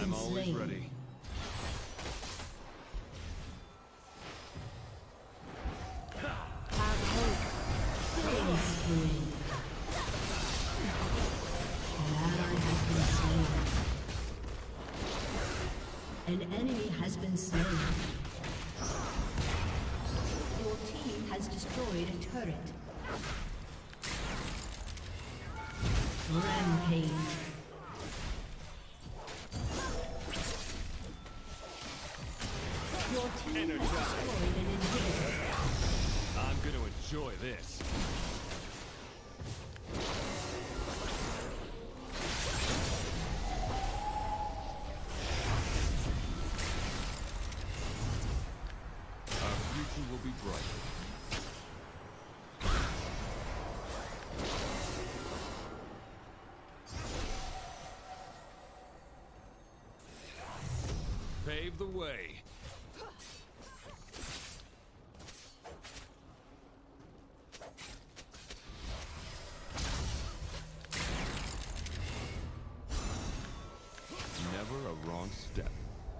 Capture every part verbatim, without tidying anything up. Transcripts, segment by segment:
I'm been always slain. ready. Have hope. Killing spree. An ally has been slain. An enemy has been slain. Your team has destroyed a turret. Rampage. Your team has destroyed an inhibitor. I'm gonna enjoy this. Our future will be bright. Pave the way. Never a wrong step.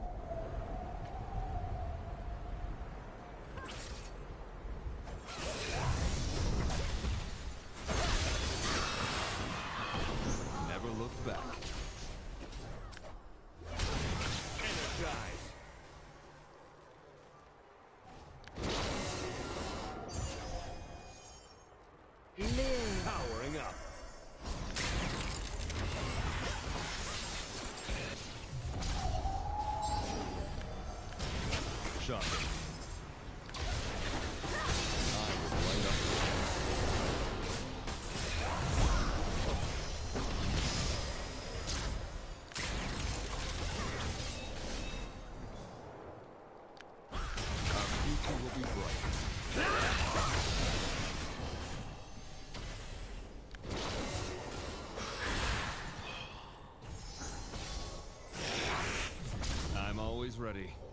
Never look back. Energize. Live. Powering up. Shot. I will light up. Our future will be bright. I'm always ready.